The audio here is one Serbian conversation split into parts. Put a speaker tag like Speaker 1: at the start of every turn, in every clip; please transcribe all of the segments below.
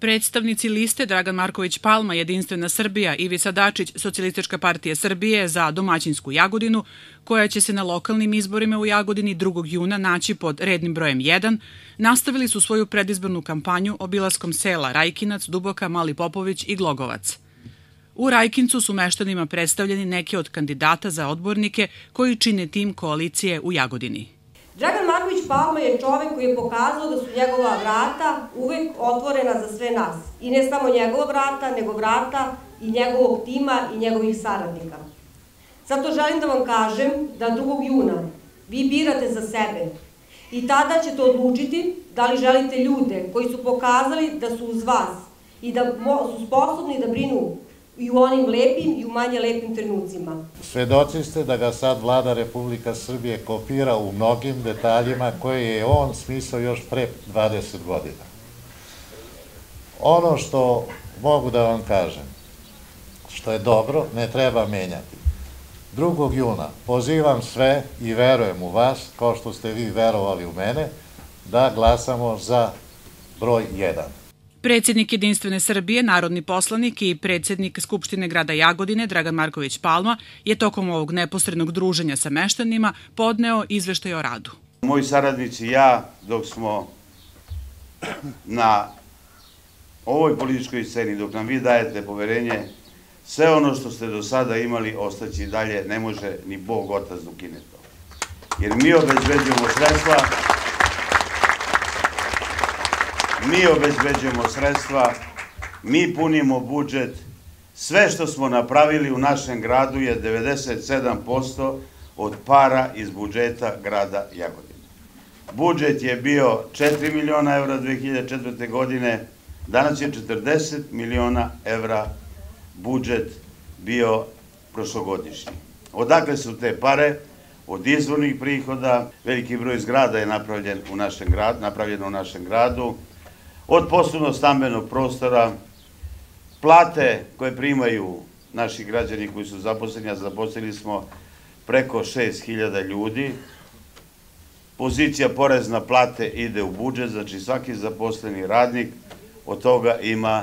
Speaker 1: Predstavnici liste Dragan Marković Palma, Jedinstvena Srbija, Ivica Dačić, Socijalistička partija Srbije za domaćinsku Jagodinu, koja će se na lokalnim izborima u Jagodini 2. juna naći pod rednim brojem 1, nastavili su svoju predizbornu kampanju obilaskom sela Rajkinac, Duboka, Mali Popović i Glogovac. U Rajkincu su meštanima predstavljeni neki od kandidata za odbornike koji čine tim koalicije u Jagodini.
Speaker 2: Dragan Marković Palma je čovek koji je pokazao da su njegova vrata uvek otvorena za sve nas. I ne samo njegova vrata, nego vrata i njegovog tima i njegovih saradnika. Zato želim da vam kažem da 2. juna vi birate za sebe i tada ćete odlučiti da li želite ljude koji su pokazali da su uz vas i da su sposobni da brinu i u onim lepim i u manje lepim trenucima.
Speaker 3: Svedoci ste da ga sad vlada Republika Srbije kopira u mnogim detaljima koje je on smislio još pre 20 godina. Ono što mogu da vam kažem, što je dobro, ne treba menjati. 2. juna pozivam sve i verujem u vas, kao što ste vi verovali u mene, da glasamo za broj 1.
Speaker 1: Predsjednik Jedinstvene Srbije, narodni poslanik i predsjednik Skupštine grada Jagodine, Dragan Marković Palma, je tokom ovog neposrednog druženja sa meštanima podneo izveštaj o radu.
Speaker 4: Moji saradnici i ja, dok smo na ovoj političkoj sceni, dok nam vi dajete poverenje, sve ono što ste do sada imali ostaći dalje, ne može ni Bog Otac da ukine to. Jer mi obezbeđujemo sredstva, mi punimo budžet, sve što smo napravili u našem gradu je 97% od para iz budžeta grada Jagodine. Budžet je bio 4 miliona evra 2004. godine, danas je 40 miliona evra budžet bio prošlogodišnji. Odakle su te pare? Od izvornih prihoda, veliki broj zgrada je napravljen u našem gradu, od poslovno-stambenog prostora, plate koje primaju naši građani koji su zaposleni, a zaposlili smo preko 6.000 ljudi, pozicija porez na plate ide u budžet, znači svaki zaposleni radnik od toga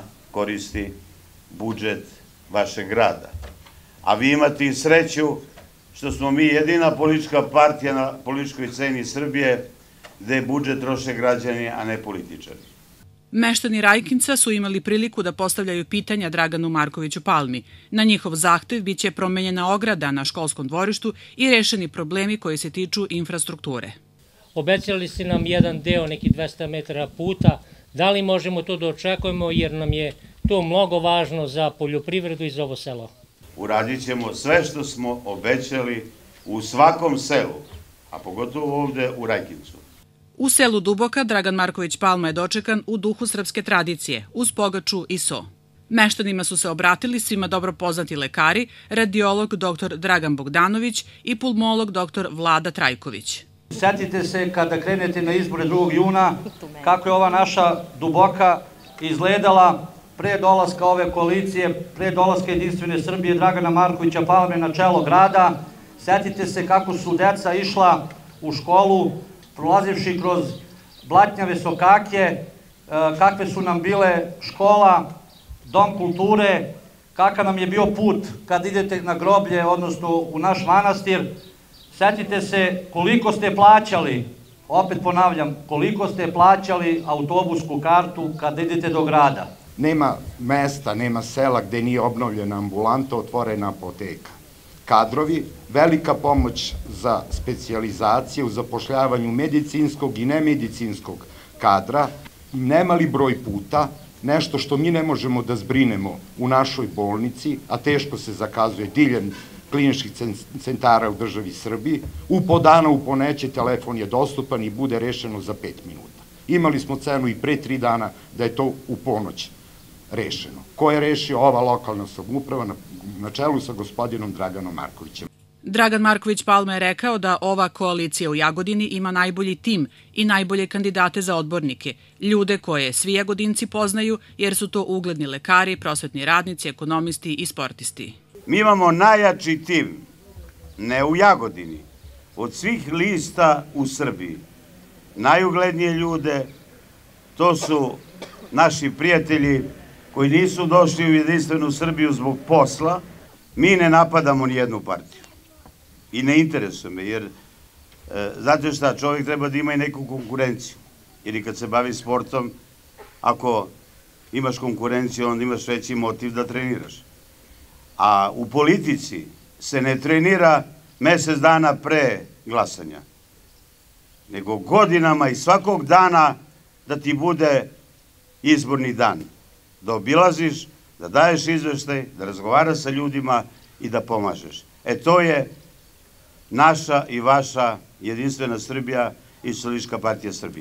Speaker 4: koristi budžet vašeg grada. A vi imate i sreću što smo mi jedina politička partija na političkoj sceni Srbije gde budžet troše građani, a ne političari.
Speaker 1: Meštani Rajkinca su imali priliku da postavljaju pitanja Draganu Markoviću Palmi. Na njihov zahtev biće promenjena ograda na školskom dvorištu i rešeni problemi koji se tiču infrastrukture.
Speaker 5: Obećali ste nam jedan deo, neki 200 metara puta. Da li možemo to da očekujemo jer nam je to mnogo važno za poljoprivredu i za ovo selo?
Speaker 4: Uradit ćemo sve što smo obećali u svakom selu, a pogotovo ovde u Rajkincu.
Speaker 1: U selu Duboka Dragan Marković Palma je dočekan u duhu srpske tradicije, uz pogaču i so. Meštanima su se obratili svima dobro poznati lekari, radiolog dr. Dragan Bogdanović i pulmolog dr. Vlada Trajković.
Speaker 6: Setite se kada krenete na izbore 2. juna, kako je ova naša Duboka izgledala pre dolaska ove koalicije, pre dolaska Jedinstvene Srbije Dragana Markovića Palme na čelo grada. Setite se kako su deca išla u školu, prolazivši kroz blatnjave sokake, kakve su nam bile škola, dom kulture, kakav nam je bio put kad idete na groblje, odnosno u naš manastir. Setite se koliko ste plaćali, opet ponavljam, koliko ste plaćali autobusku kartu kad idete do grada.
Speaker 7: Nema mesta, nema sela gde nije obnovljena ambulanta, otvorena apoteka. Kadrovi, velika pomoć za specijalizacije u zapošljavanju medicinskog i nemedicinskog kadra, nemali broj puta, nešto što mi ne možemo da zbrinemo u našoj bolnici, a teško se zakazuje diljem kliničkih centara u državi Srbiji, u po dana, u po neće, telefon je dostupan i bude rešeno za 5 minuta. Imali smo cenu i pre 3 dana da je to u ponoć rešeno. Ko je rešio? Ova lokalna samouprava na čelu sa gospodinom Draganom Markovićem.
Speaker 1: Dragan Marković Palma je rekao da ova koalicija u Jagodini ima najbolji tim i najbolje kandidate za odbornike, ljude koje svi Jagodinci poznaju jer su to ugledni lekari, prosvetni radnici, ekonomisti i sportisti.
Speaker 4: Mi imamo najjači tim, ne u Jagodini, od svih lista u Srbiji. Najuglednije ljude, to su naši prijatelji koji nisu došli u Jedinstvenu Srbiju zbog posla, mi ne napadamo ni jednu partiju. I ne interesuje me, jer znate šta, čovjek treba da ima i neku konkurenciju. Jer i kad se bavi sportom, ako imaš konkurenciju, onda imaš veći motiv da treniraš. A u politici se ne trenira mesec dana pre glasanja, nego godinama i svakog dana da ti bude izborni dan. Da obilaziš, da daješ izveštaj, da razgovaraš sa ljudima i da pomažeš. To je naša i vaša Jedinstvena Srbija i Socijalistička partija Srbije.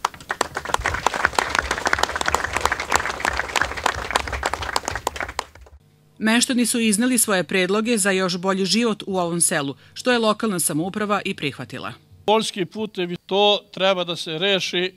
Speaker 1: Meštani su izneli svoje predloge za još bolji život u ovom selu, što je lokalna samouprava i prihvatila.
Speaker 8: Poljski putevi, to treba da se reši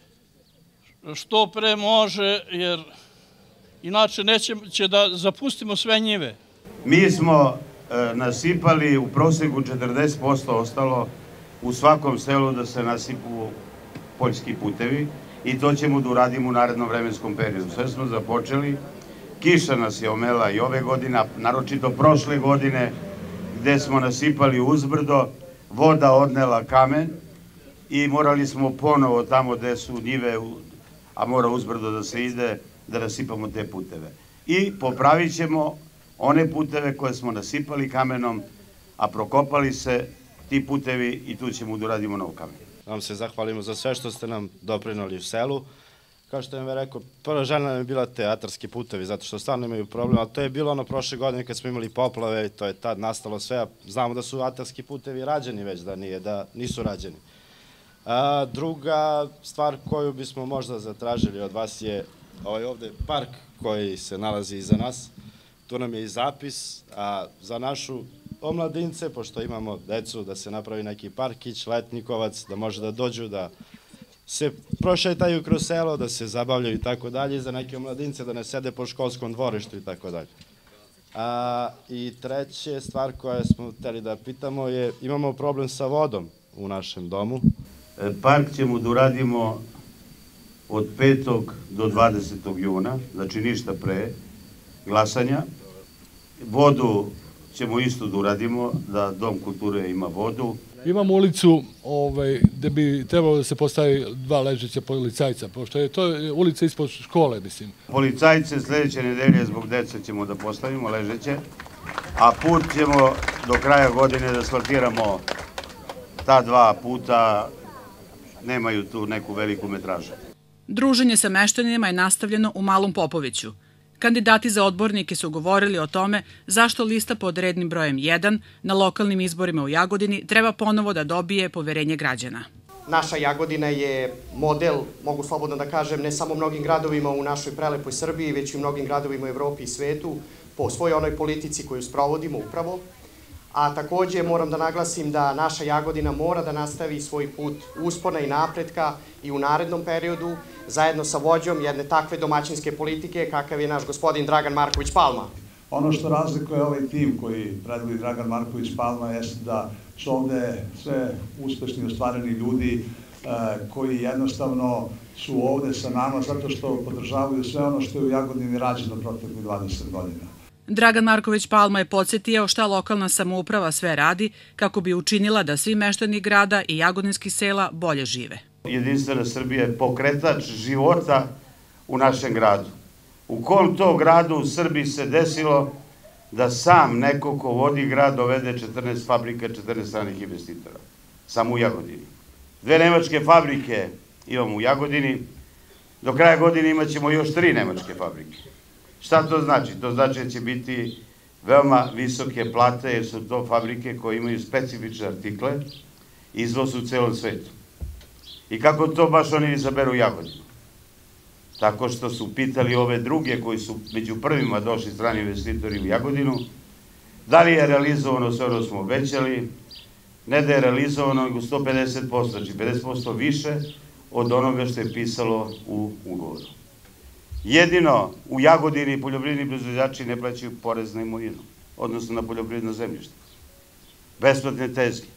Speaker 8: što pre može, jer inače neće da zapustimo sve njive.
Speaker 4: Mi smo nasipali u proseku 40% ostalo u svakom selu da se nasipu poljski putevi i to ćemo da uradimo u narednom vremenskom periodu. Sve smo započeli. Kiša nas je omela i ove godine, naročito prošle godine, gde smo nasipali uzbrdo, voda odnela kamen i morali smo ponovo tamo gde su njive, a mora uzbrdo da se ide, da nasipamo te puteve. I popravit ćemo one puteve koje smo nasipali kamenom, a prokopali se ti putevi i tu ćemo da uradimo nov kamen.
Speaker 9: Vam se zahvalimo za sve što ste nam doprinali u selu. Kao što vam je rekao, prva želja nam je bila teatarski putevi, zato što stvarno imaju problem, ali to je bilo ono prošle godine kad smo imali poplave i to je tad nastalo sve. Znamo da su atarski putevi rađeni već, da nisu rađeni. Druga stvar koju bismo možda zatražili od vas je ovaj ovde park koji se nalazi iza nas. Tu nam je i zapis, a za našu omladince, pošto imamo decu, da se napravi neki parkić, letnikovac, da može da dođu, da se prošetaju kroz selo, da se zabavljaju i tako dalje, za neke omladince da ne sede po školskom dvorištu i tako dalje. I treća stvar koja smo hteli da pitamo je, imamo problem sa vodom u našem domu.
Speaker 4: Park ćemo da uradimo od 5. do 20. juna, znači ništa pre glasanja. Vodu ćemo isto da uradimo, da Dom kulture ima vodu.
Speaker 10: Imamo ulicu gde bi trebalo da se postavi 2 ležeća policajca, pošto je to ulica ispod škole, mislim.
Speaker 4: Policajce sledeće nedelje zbog dece ćemo da postavimo ležeće, a put ćemo do kraja godine da asfaltiramo ta 2 puta, nemaju tu neku veliku metražu.
Speaker 1: Druženje sa meštanima je nastavljeno u Malom Popoviću. Kandidati za odbornike su govorili o tome zašto lista pod rednim brojem 1 na lokalnim izborima u Jagodini treba ponovo da dobije poverenje građana.
Speaker 11: Naša Jagodina je model, mogu slobodno da kažem, ne samo mnogim gradovima u našoj prelepoj Srbiji, već i mnogim gradovima u Evropi i svetu, po svojoj onoj politici koju sprovodimo upravo. A takođe moram da naglasim da naša Jagodina mora da nastavi svoj put uspona i napretka i u narednom periodu, zajedno sa vođom jedne takve domaćinske politike kakav je naš gospodin Dragan Marković Palma.
Speaker 12: Ono što razlikuje ovaj tim koji predvodi Dragan Marković Palma jeste da su ovde sve uspešni i ostvareni ljudi koji jednostavno su ovde sa nama zato što podržavaju sve ono što je u Jagodini rađeno proteklih 20 godina.
Speaker 1: Dragan Marković Palma je podsjetio šta lokalna samouprava sve radi kako bi učinila da svi meštani grada i jagodinskih sela bolje žive.
Speaker 4: Jedinstvena Srbija je pokretač života u našem gradu. U kom to gradu u Srbiji se desilo da sam neko ko vodi grad dovede 14 fabrika, 14 stranih investitora? Samo u Jagodini. 2 nemačke fabrike imamo u Jagodini. Do kraja godine imaćemo još 3 nemačke fabrike. Šta to znači? To znači da će biti veoma visoke plate jer su to fabrike koje imaju specifične artikle, izvoz u celom svetu. I kako to baš oni izaberu Jagodinu? Tako što su pitali ove druge koji su među prvima došli strani investitori u Jagodinu, da li je realizovano sve ono smo obećali, ne da je realizovano nego 150%, znači 50% više od onoga što je pisalo u ugovoru. Jedino u Jagodini poljoprivredni proizvođači ne plaćaju porez na imovinu, odnosno na poljoprivredno zemljište. Besplatne tezge.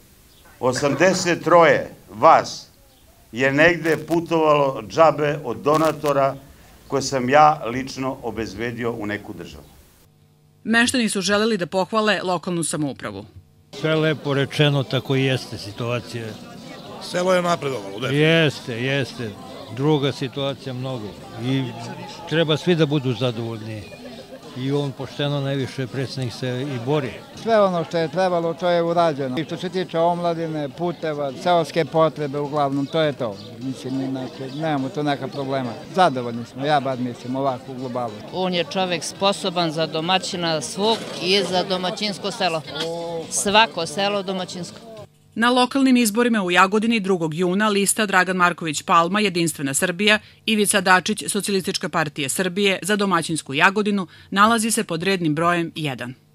Speaker 4: 83 vas je negde putovalo džabe od donatora koje sam ja lično obezbedio u neku državu.
Speaker 1: Meštani su želeli da pohvale lokalnu samoupravu.
Speaker 13: Sve lepo rečeno, tako i jeste situacija.
Speaker 14: Selo je napredovalo.
Speaker 13: Jeste. Druga situacija mnogo. I treba svi da budu zadovoljni. I on pošteno najviše predsjednik se i bori.
Speaker 15: Sve ono što je trebalo, to je urađeno. I što se tiče omladine, puteva, seoske potrebe, uglavnom, to je to. Mislim, inače, nemamo tu neka problema. Zadovoljni smo, ja bar mislim, ovako u globalu.
Speaker 16: On je čovek sposoban za domaćina svog i za domaćinsko selo. Svako selo domaćinsko.
Speaker 1: Na lokalnim izborima u Jagodini 2. juna lista Dragan Marković Palma, Jedinstvena Srbija, Ivica Dačić, Socijalistička partija Srbije za domaćinsku Jagodinu nalazi se pod rednim brojem 1.